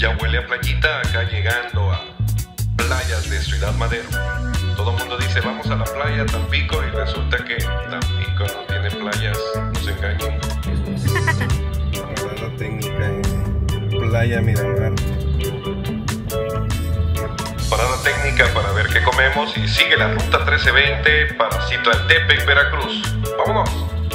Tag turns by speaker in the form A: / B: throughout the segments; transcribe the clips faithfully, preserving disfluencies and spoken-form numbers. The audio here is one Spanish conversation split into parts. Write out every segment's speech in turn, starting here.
A: Ya huele a playita acá llegando a playas de Ciudad Madero. Todo el mundo dice vamos a la playa Tampico y resulta que Tampico no tiene playas, nos engañan.
B: Parada técnica en Playa Miramar.
A: Parada técnica para ver qué comemos y sigue la ruta trece veinte para Citlaltépec, Veracruz. ¡Vámonos!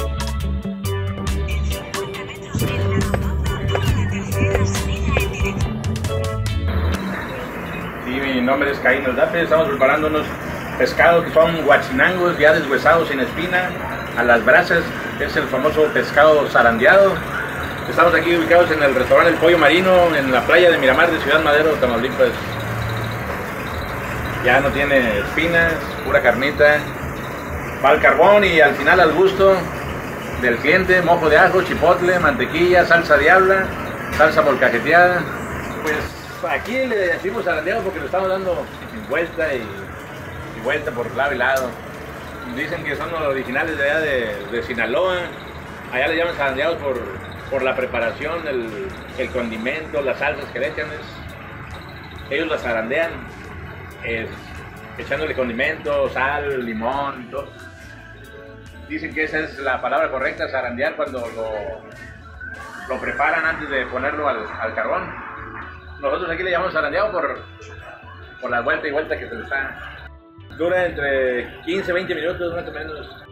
C: Sí, mi nombre es Caín Aldape. Estamos preparando unos pescados que son guachinangos ya deshuesados sin espina a las brasas. Es el famoso pescado zarandeado. Estamos aquí ubicados en el restaurante El Pollo Marino en la playa de Miramar de Ciudad Madero, Tamaulipas. Ya no tiene espinas, pura carnita. Va al carbón y al final al gusto del cliente, mojo de ajo, chipotle, mantequilla, salsa diabla, salsa molcajeteada. Pues aquí le decimos zarandeado porque lo estamos dando vuelta y, y vuelta por lado y lado. Dicen que son los originales de allá de, de Sinaloa. Allá le llaman zarandeados por, por la preparación, el, el condimento, las salsas que le echan. Es, ellos las zarandean es, echándole condimento, sal, limón, todo. Dicen que esa es la palabra correcta, zarandear, cuando lo, lo preparan antes de ponerlo al, al carbón. Nosotros aquí le llamamos zarandeado por, por la vuelta y vuelta que se le está. Dura entre quince a veinte minutos más o menos.